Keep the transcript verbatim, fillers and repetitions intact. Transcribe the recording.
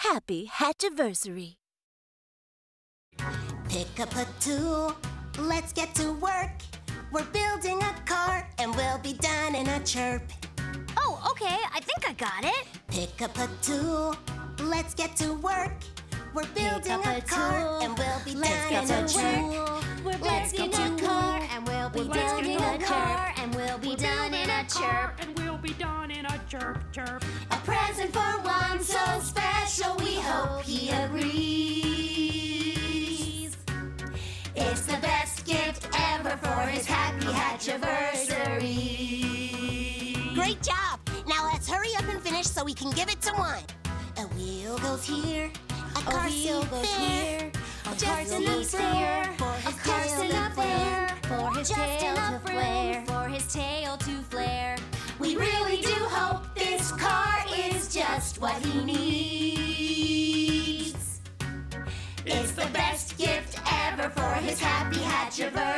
happy Hatch-iversary. Pick up a tool, let's get to work. We're building a car and we'll be done in a chirp. Oh, okay, I think I got it. Pick up a tool, let's get to work. We're building a, a car and we'll be let's done in a chirp. We're building a car and we'll be done in a car and we'll be done in a chirp. And we'll be done in a chirp, chirp. A present for one so special, we hope he agrees. It's the best gift ever for his happy Hatch-iversary. Great job! Now let's hurry up and finish so we can give it to one. A wheel goes here, a car wheel goes here, a just enough flare, a just enough flare, for his tail to flare, for his tail to flare. We really do hope this car is just what he needs. It's the best gift ever for his happy Hatch-iversary.